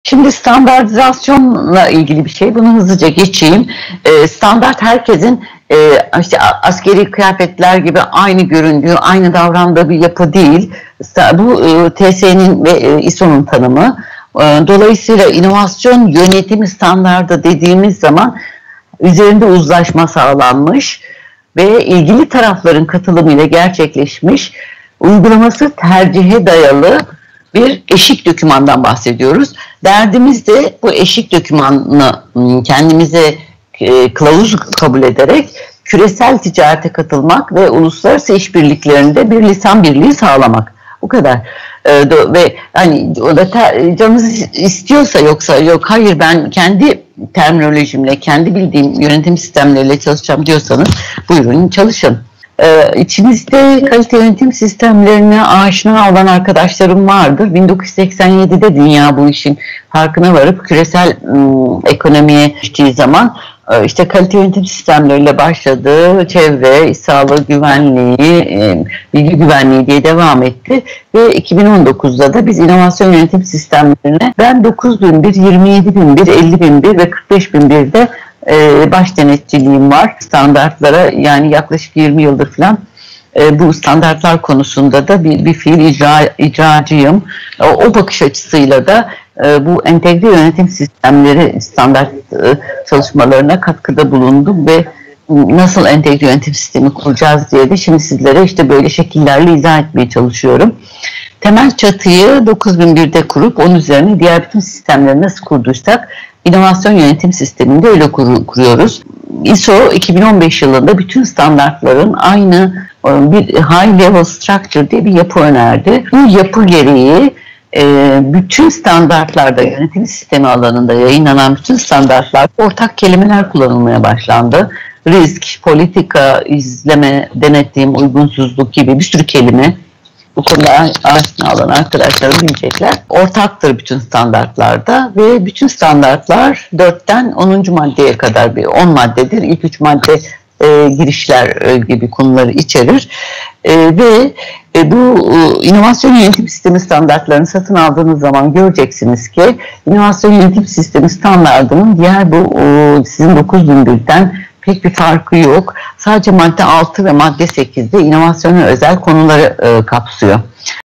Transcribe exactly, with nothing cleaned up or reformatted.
Şimdi standartizasyonla ilgili bir şey. Bunu hızlıca geçeyim. E, standart herkesin e, işte askeri kıyafetler gibi aynı göründüğü, aynı davrandığı bir yapı değil. Bu e, T S E'nin ve e, I S O'nun tanımı. E, dolayısıyla inovasyon yönetimi standardı dediğimiz zaman üzerinde uzlaşma sağlanmış ve ilgili tarafların katılımıyla gerçekleşmiş, uygulaması tercihe dayalı bir eşik dokümandan bahsediyoruz. Derdimiz de bu eşik dokümanını kendimize e, kılavuz kabul ederek küresel ticarete katılmak ve uluslararası işbirliklerinde bir lisan birliği sağlamak. Bu kadar. E, do, ve hani o da ter, canınız istiyorsa, yoksa yok hayır ben kendi terminolojimle, kendi bildiğim yönetim sistemleriyle çalışacağım diyorsanız buyurun çalışın. Ee, içimizde kalite yönetim sistemlerine aşina olan arkadaşlarım vardır. bin dokuz yüz seksen yedide dünya bu işin farkına varıp küresel ım, ekonomiye geçtiği zaman e, işte kalite yönetim sistemleriyle başladı. Çevre, sağlık güvenliği, e, bilgi güvenliği diye devam etti. Ve iki bin on dokuzda da biz inovasyon yönetim sistemlerine ben dokuz bin bir, yirmi yedi bin bir, elli bin bir ve kırk beş bin birde Ee, baş denetçiliğim var standartlara, yani yaklaşık yirmi yıldır falan e, bu standartlar konusunda da bir, bir fiil icra, icracıyım. O, o bakış açısıyla da e, bu entegre yönetim sistemleri standart e, çalışmalarına katkıda bulundum ve nasıl entegre yönetim sistemi kuracağız diye de şimdi sizlere işte böyle şekillerle izah etmeye çalışıyorum. Temel çatıyı dokuz bin birde kurup onun üzerine diğer bütün sistemleri nasıl kurduysak İnovasyon yönetim sisteminde öyle kur, kuruyoruz. I S O iki bin on beş yılında bütün standartların aynı bir high level structure diye bir yapı önerdi. Bu yapı gereği e, bütün standartlarda, yönetim sistemi alanında yayınlanan bütün standartlar ortak kelimeler kullanılmaya başlandı. Risk, politika, izleme, denetim, uygunsuzluk gibi bir sürü kelime. Bu konuda aşina olan arkadaşlarım bilecekler. Ortaktır bütün standartlarda ve bütün standartlar dörtten onuncu maddeye kadar bir on maddedir. İlk üç madde e, girişler e, gibi konuları içerir. E, ve e, bu e, inovasyon yönetim sistemi standartlarını satın aldığınız zaman göreceksiniz ki inovasyon yönetim sistemi standartının diğer bu e, sizin dokuz bin birden pek bir farkı yok. Sadece madde altı ve madde sekizde inovasyona özel konuları e, kapsıyor.